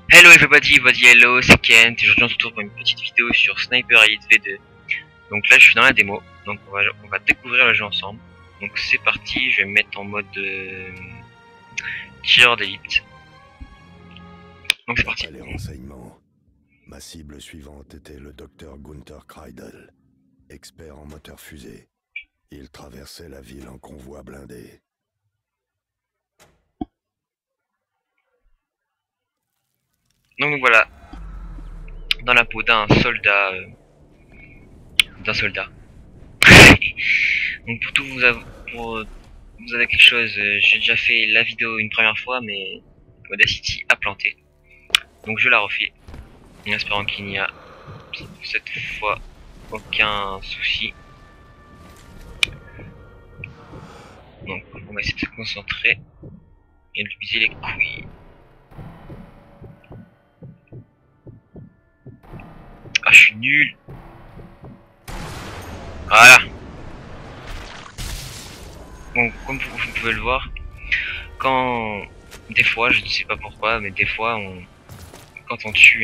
Hello everybody, hello, c'est Kent et aujourd'hui on se retrouve pour une petite vidéo sur Sniper Elite V2. Donc là je suis dans la démo, donc on va découvrir le jeu ensemble. Donc c'est parti, je vais me mettre en mode tireur d'élite. Donc c'est parti. Après les renseignements, ma cible suivante était le docteur Gunther Kreidel, expert en moteur fusée. Il traversait la ville en convoi blindé. Donc voilà, dans la peau d'un soldat, Donc pour vous avez quelque chose, j'ai déjà fait la vidéo une première fois, mais Audacity a planté. Donc je la refais, en espérant qu'il n'y a cette fois aucun souci. Donc on va essayer de se concentrer et de lui viser les couilles. Ah, je suis nul. Voilà. Bon, comme vous pouvez le voir, quand des fois, je ne sais pas pourquoi, mais des fois, quand on tue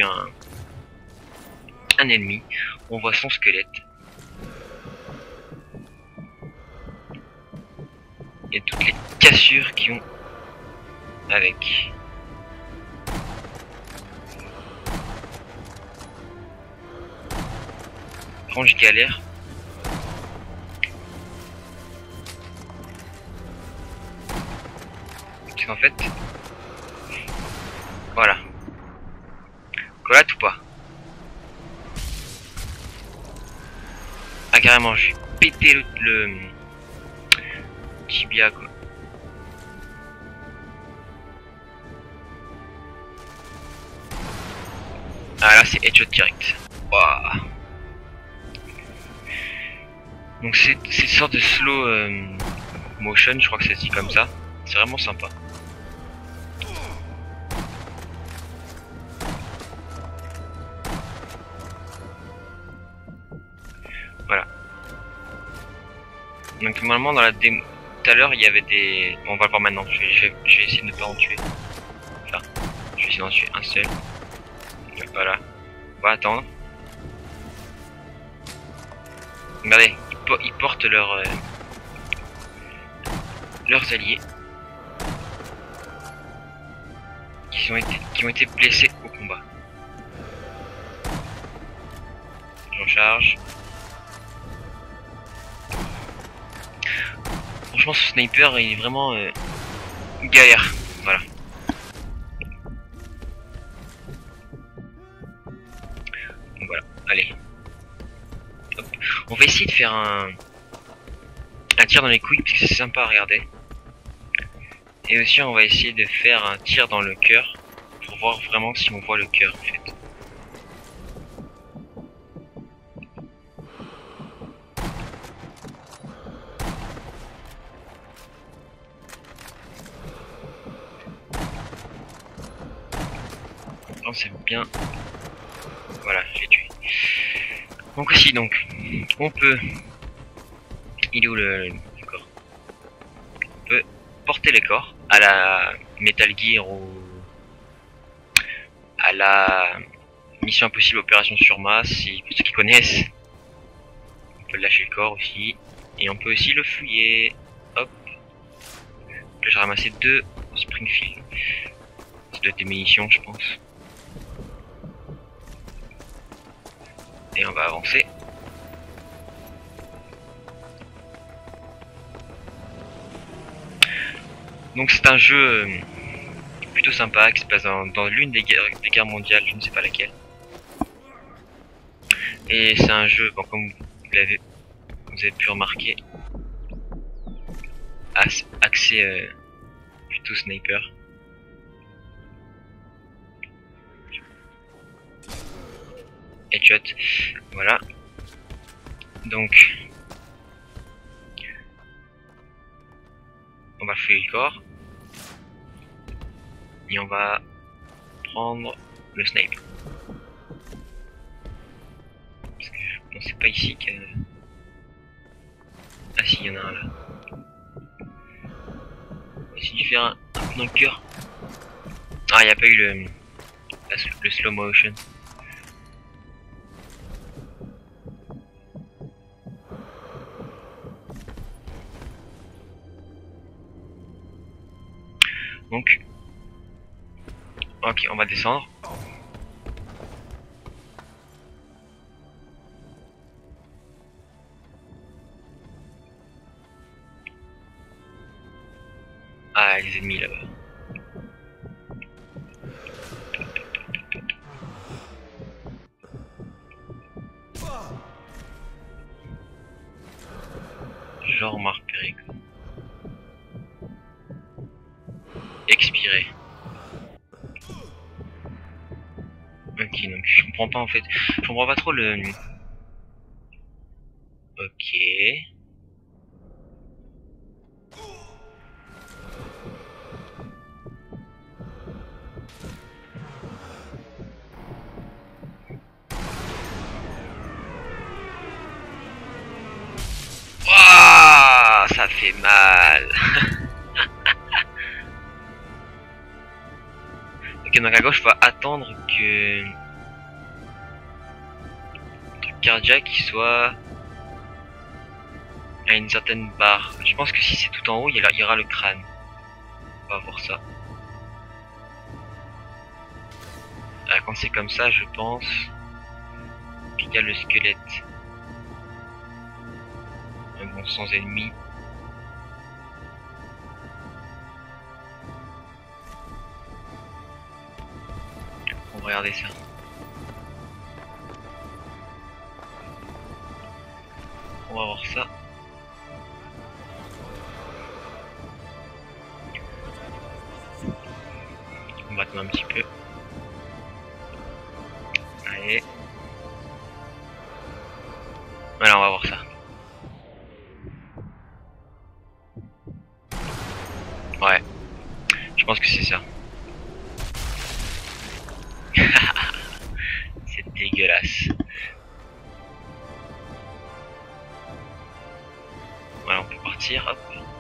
un ennemi, on voit son squelette. Et toutes les cassures qui ont avec. Quand je galère, parce qu'en fait, voilà, collate ou pas. Ah carrément, j'ai pété le tibia quoi. Ah là c'est headshot direct. Wow. Donc c'est une sorte de slow motion, je crois que ça se dit comme ça. C'est vraiment sympa. Voilà. Donc normalement dans la démo, tout à l'heure il y avait des... Bon, on va le voir maintenant, je vais essayer de ne pas en tuer. Enfin, je vais essayer d'en tuer un seul. Donc voilà. On va attendre. Regardez, ils portent leurs alliés. Qui ont été blessés au combat. J'en charge. Franchement ce sniper il est vraiment galère. Voilà. Donc voilà, allez. Hop. On va essayer de faire un tir dans les couilles parce que c'est sympa à regarder. Et aussi on va essayer de faire un tir dans le cœur pour voir vraiment si on voit le cœur en fait. Non c'est bien. Voilà, je l'ai tué. Donc aussi on peut. Il est où le corps? On peut porter les corps à la Metal Gear ou à la Mission Impossible Opération Surmasse, si pour ceux qui connaissent. On peut lâcher le corps aussi. Et on peut aussi le fouiller. Hop. Là j'ai ramassé 2 Springfield. Ça doit être des munitions je pense. Et on va avancer. Donc c'est un jeu plutôt sympa qui se passe dans l'une des guerres mondiales, je ne sais pas laquelle. Et c'est un jeu, bon, comme vous avez pu remarquer, axé plutôt sniper. Headshot, voilà. Donc, on va fouiller le corps. Et on va prendre le sniper. Parce que bon, c'est pas ici que... Ah si, il y en a un là. On va essayer de faire un dans le cœur. Ah, il n'y a pas eu la le slow motion. Donc, ok, on va descendre. Ah, les ennemis là-bas. Genre on m'a repéré quoi. Expirer. Ok, donc je comprends pas en fait. Je comprends pas trop le... Ok. Wouah, ça fait mal. Ok, donc à gauche, faut attendre que... le truc cardiaque il soit à une certaine barre. Je pense que si c'est tout en haut, il y aura le crâne. On va voir ça. Ah, quand c'est comme ça, je pense qu'il y a le squelette. Mais bon, sans ennemi. On va regarder ça. On va voir ça. On va attendre un petit peu. Allez. Voilà, on va voir ça. Ouais. Je pense que c'est ça. C'est dégueulasse. Voilà, on peut partir. Hop.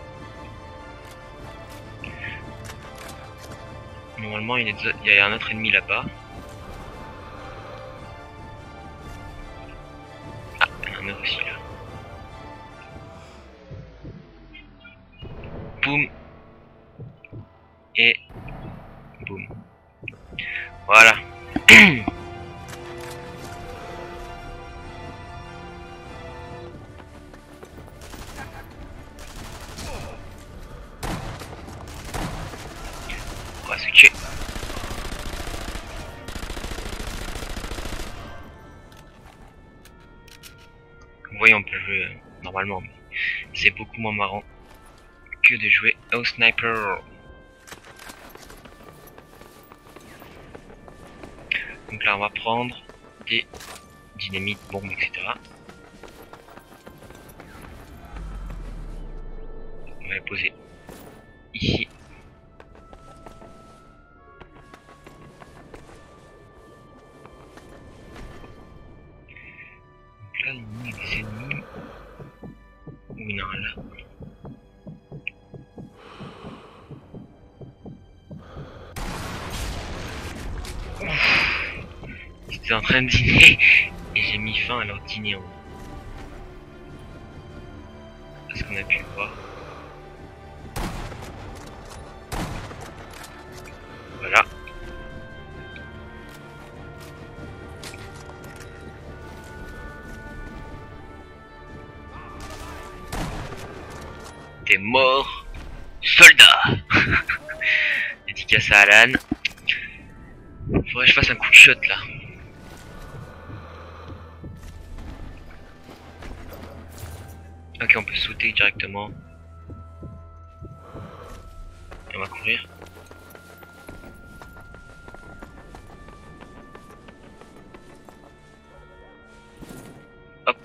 Normalement, il y a un autre ennemi là-bas. Ah, il y en a un autre aussi là. Boum. Et boum. Voilà. On va switcher. Vous voyez, on peut jouer normalement, mais c'est beaucoup moins marrant que de jouer au sniper. Donc là, on va prendre des dynamites, bombes, etc. On va les poser ici. Donc là, il y a des ennemis. Oui, non, là. Ils étaient en train de dîner et j'ai mis fin à leur dîner en haut. Parce qu'on a pu le voir. Voilà. T'es mort, soldat. Dédicace à Alan. Faudrait que je fasse un coup de shot là. Ok, on peut sauter directement. On va courir. Hop.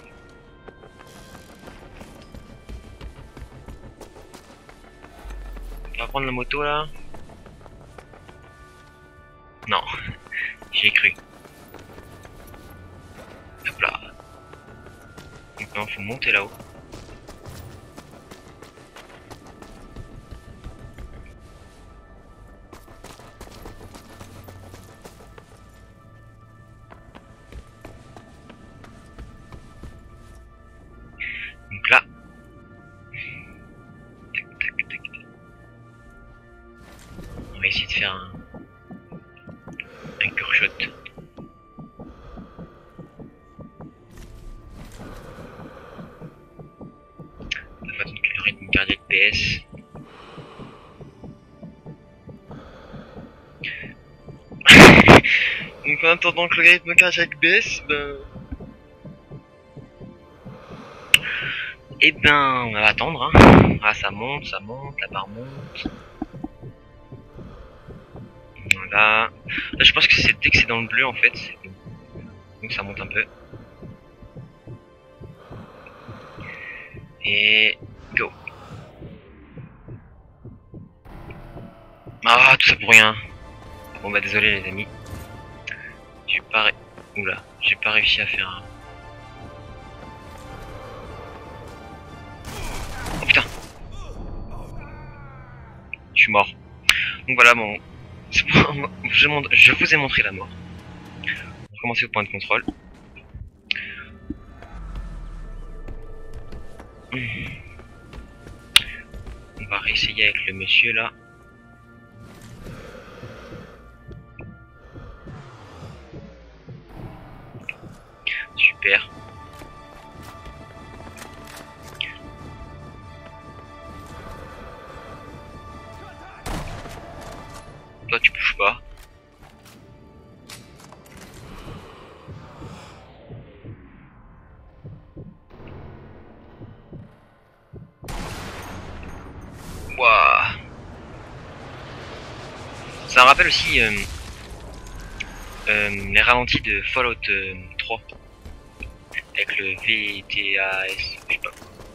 On va prendre la moto là. Non, j'y ai cru. Hop là. Maintenant, faut monter là-haut. FPS. Donc en attendant que le rythme cardiaque baisse, on va attendre, hein. Ah, ça monte, la barre monte. Voilà. Là, je pense que c'est dès que c'est dans le bleu en fait, c'est bon. Donc ça monte un peu. Et go. Ah, tout ça pour rien. Bon bah désolé les amis. J'ai pas Oula, j'ai pas réussi à faire un... Oh putain. Je suis mort. Donc voilà, bon... Je vous ai montré la mort. On va commencer au point de contrôle. On va réessayer avec le monsieur là. Super. Toi tu bouges pas. Wouah. Ça me rappelle aussi les ralentis de Fallout 3 avec le VTAS, je sais pas.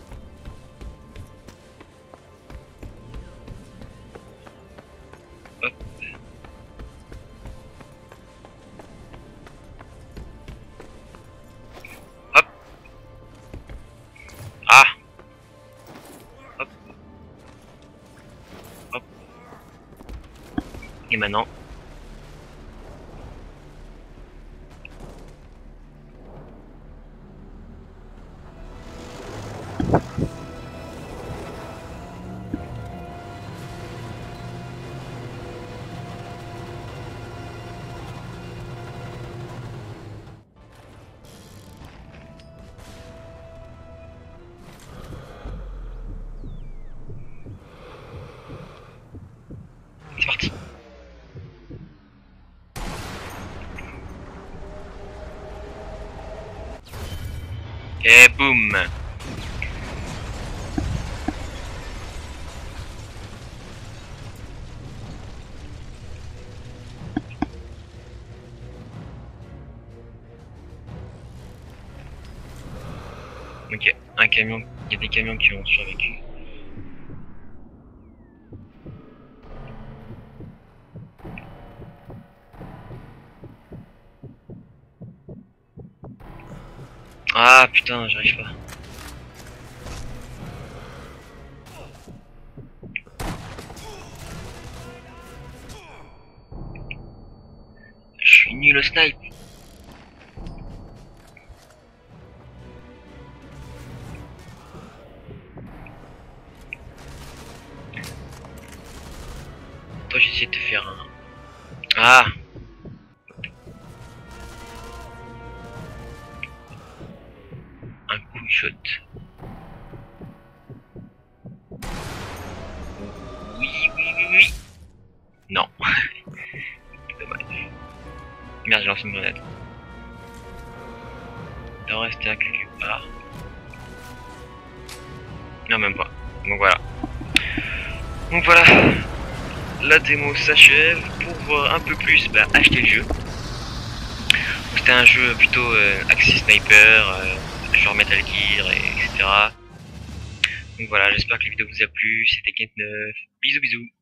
Hop. Hop. Ah. Hop. Hop. Et maintenant. C'est parti. Et boum. Ok, un camion, il y a des camions qui ont survécu. Ah putain, j'arrive pas. Je suis nul au snipe. Toi j'essaie de te faire un... Ah. Un coup shot. Oui. Non. Dommage. Merde, j'ai lancé une grenade. Il doit rester à quelque part. Non, même pas. Donc voilà. La démo s'achève. Pour voir un peu plus, achetez le jeu. C'était un jeu plutôt axé sniper, genre Metal Gear, etc. Donc voilà, j'espère que la vidéo vous a plu. C'était Kent9. Bisous bisous.